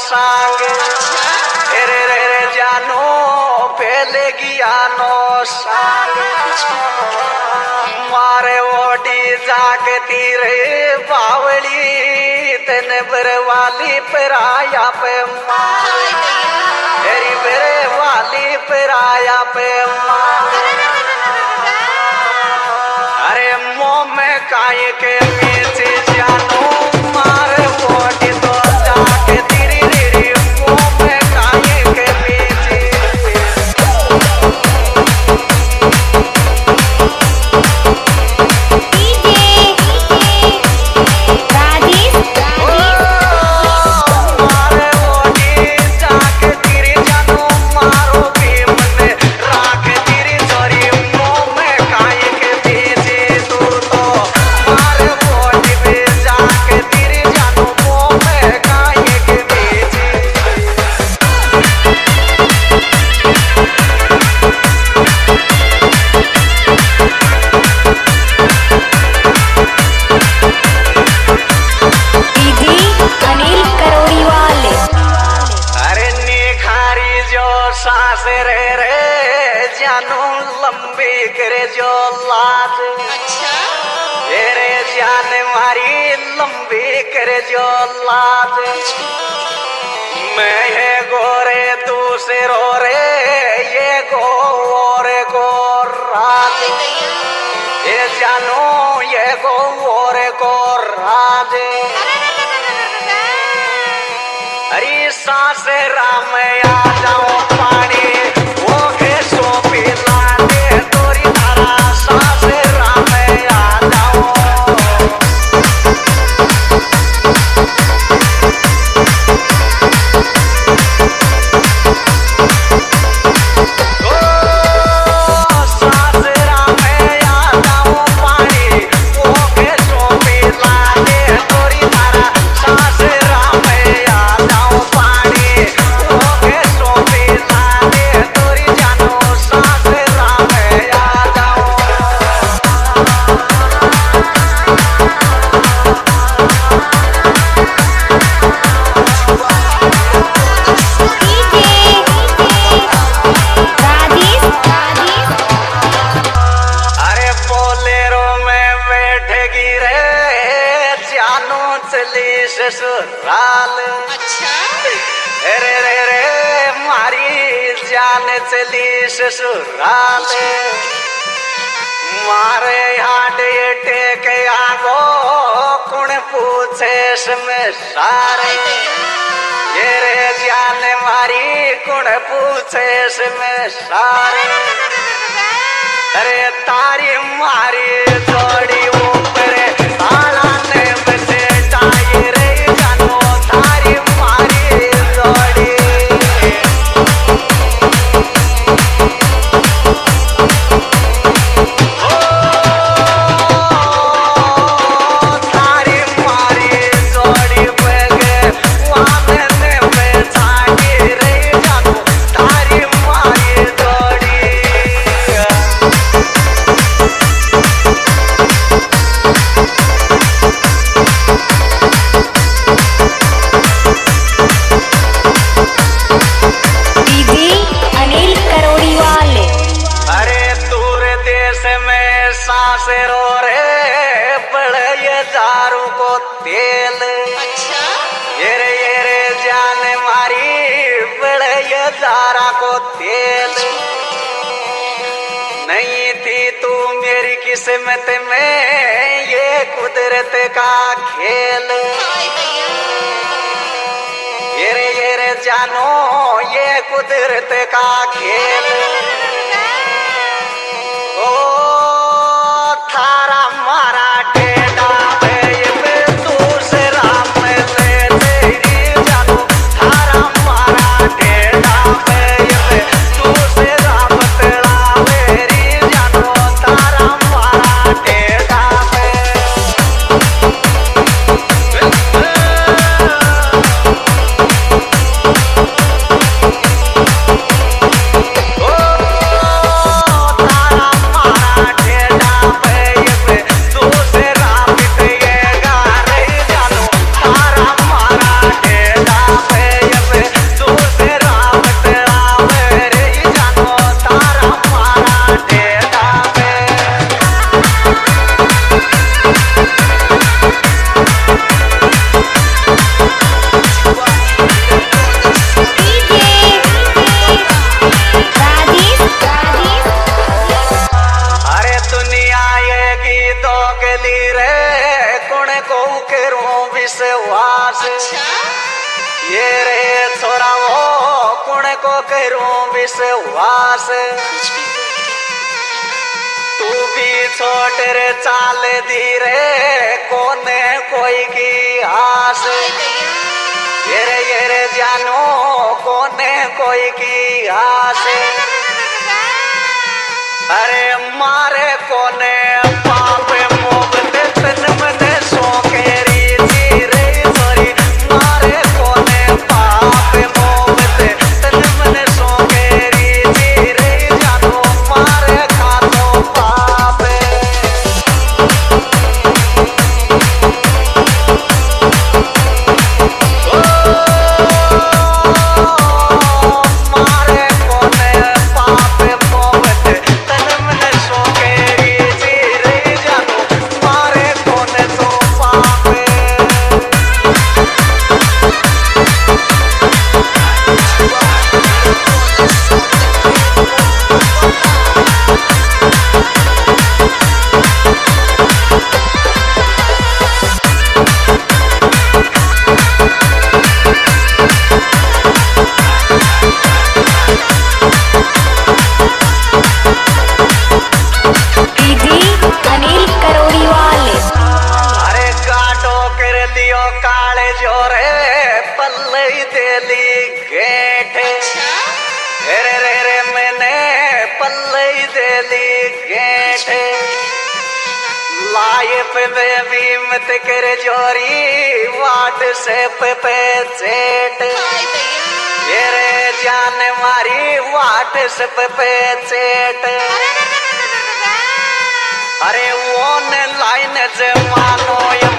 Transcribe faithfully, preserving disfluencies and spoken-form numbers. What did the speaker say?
सांग रे रे रे जानो पहले गियानो सांग मारे ओडी जागती रे बावली तने बरवाली पराया पे मेरी बरे वाली पराया पे अरे मुंह में काय के पीछे जानो मारे ओडी तो जाके तेरी रे मुंह में काय के पीछे लंबी करे जो लाद तेरे जान मारी लंबी करे जो लाद मैं है गोरे दूसरो रे ये गोरे गोर रात ये जानो ये गोरे गोर रात अरे सांस राम आ जाओ पानी वो के सोपी ससुराल रे रे रे मारी जान चली ससुराल मारे हाथ टेक आगो कौन पूछे में सारे ये रे जान मारी कौन पूछे में सारे अरे तारी मारी जोड़ी ऊपर ताला ने बचे टायर तारी मारी जोड़ी ओ तारी मारी जोड़ी पे गए वाने ने में छाड़ी रे जानो तारी मारी जोड़ी से रो रे बड़े ये दारू को तेल ये रे ये रे जान मारी बड़े ये दारा को तेल नहीं थी तू मेरी किस्मत में ये कुदरत का खेल ये रे ये रे जानो ये कुदरत का खेल ओ थारा मारा टेढ़ा पे ये दूसरा में ले तेरी जानो थारा मारा टेढ़ा पे ये दूसरा बतला मेरी जानो थारा मारा टेढ़ा पे ओ विश्वास। ये रे छोरा वो कुण को करूं विश्वास। तू भी छोट रे चाल धीरे कोने कोई की आस। ये रे ये रे जानो कोने कोई की आस। अरे मारे कोने पाप मोहब्बत तन मन सो केरी जी रे छोरी। मारे कोने पाप मोहब्बत तन मन सो केरी जी रे जानो मारे खातो पाप। मारे कोने पाप मोहब्बत तन मन सो केरी जी रे जानो मारे कोने तो पाप। डीजे अनिल करोड़ी वाले। अरे काटो कर लियो काले जोरे पल्ले देली गेट। रे रे रे मैंने पल्ले देली गेट। लाइफ में भी मत कर जोरी वाट से पे पे चेट। ये रे जान मारी वाट से पे पे चेट। अरे वो लाइन जमानो